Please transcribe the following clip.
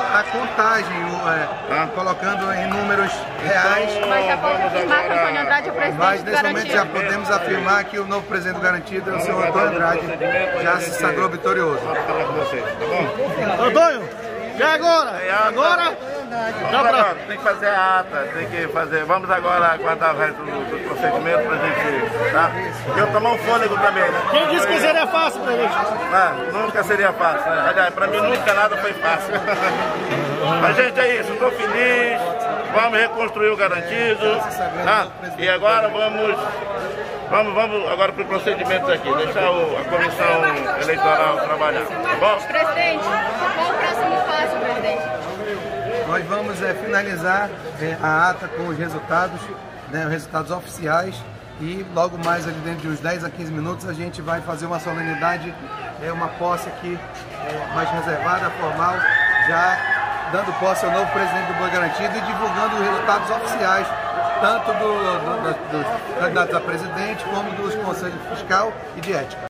a contagem, colocando em números reais. Mas já pode afirmar que Antônio Andrade é o presidente Mas do nesse momento já Garantido. podemos afirmar que o novo presidente do Garantido é o senhor Antônio Andrade, já se sagrou vitorioso. Vou falar com vocês, tá bom? Antônio, e agora? Agora? Tem que fazer a ata, tem que fazer. Vamos agora aguardar o resto do procedimento pra gente, tá? Eu tomar um fôlego também, né? Quem disse que seria fácil, presidente? Nunca seria fácil, né? Aliás, pra mim nunca nada foi fácil. Mas, gente, é isso, estou feliz, vamos reconstruir o Garantido, tá? E agora vamos agora para o procedimento aqui, deixar a comissão eleitoral trabalhar, tá bom? Presidente, qual o próximo passo, presidente? Nós vamos finalizar a ata com os resultados, os resultados oficiais, e logo mais ali dentro de uns 10 a 15 minutos a gente vai fazer uma solenidade, uma posse aqui mais reservada, formal, já dando posse ao novo presidente do Boi Garantido e divulgando os resultados oficiais, tanto dos candidatos a presidente como dos conselhos fiscal e de ética.